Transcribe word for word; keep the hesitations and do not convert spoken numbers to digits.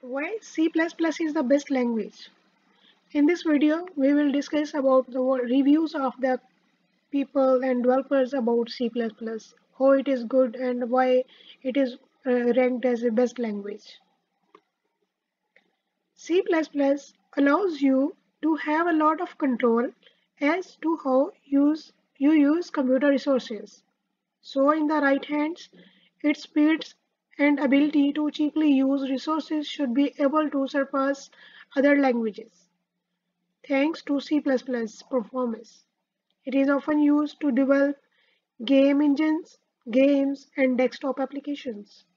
Why C plus plus is the best language? In this video, we will discuss about the reviews of the people and developers about C plus plus, how it is good and why it is uh, ranked as the best language. C plus plus allows you to have a lot of control as to how use, you use computer resources. So in the right hands, its speeds and ability to cheaply use resources should be able to surpass other languages. Thanks to C plus plus performance, it is often used to develop game engines, games, and desktop applications.